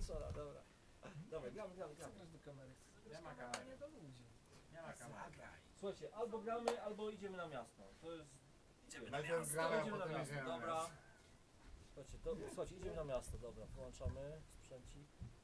konsola, dobra. Dobra, gramy. Zagrasz do kamery. Nie ma kamery. Nie do ludzi. Nie ma kamery. Słuchajcie, albo gramy, albo idziemy na miasto. To jest... Idziemy na Najpierw miasto. gramy, a Idziemy na potem miasto, idziemy na dobra. miasto. Słuchajcie, idziemy na miasto, dobra. Włączamy sprzęcik.